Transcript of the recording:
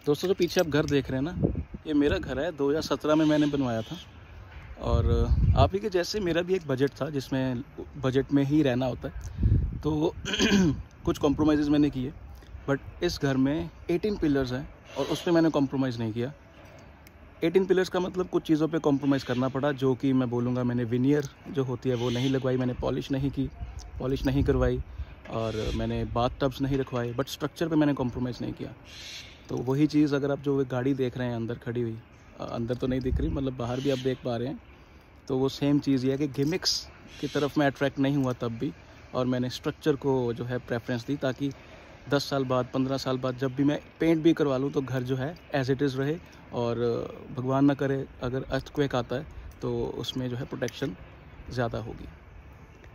दोस्तों, जो पीछे आप घर देख रहे हैं ना, ये मेरा घर है। 2017 में मैंने बनवाया था। और आप ही के जैसे मेरा भी एक बजट था, जिसमें बजट में ही रहना होता है। तो कुछ कॉम्प्रोमाइज़ मैंने किए, बट इस घर में 18 पिलर्स हैं और उस पर मैंने कॉम्प्रोमाइज़ नहीं किया। 18 पिलर्स का मतलब कुछ चीज़ों पे कॉम्प्रोमाइज़ करना पड़ा, जो कि मैं बोलूँगा मैंने विनियर जो होती है वो नहीं लगवाई, मैंने पॉलिश नहीं की, पॉलिश नहीं करवाई, और मैंने बाथ टब्स नहीं रखवाए, बट स्ट्रक्चर पे मैंने कॉम्प्रोमाइज़ नहीं किया। तो वही चीज़ अगर आप जो गाड़ी देख रहे हैं अंदर खड़ी हुई, अंदर तो नहीं दिख रही, मतलब बाहर भी आप देख पा रहे हैं, तो वो सेम चीज़ ये है कि गिमिक्स की तरफ मैं अट्रैक्ट नहीं हुआ तब भी, और मैंने स्ट्रक्चर को जो है प्रेफरेंस दी, ताकि 10 साल बाद 15 साल बाद जब भी मैं पेंट भी करवा लूँ तो घर जो है एज़ इट इज़ रहे, और भगवान ना करे अगर अर्थक्वेक आता है तो उसमें जो है प्रोटेक्शन ज़्यादा होगी।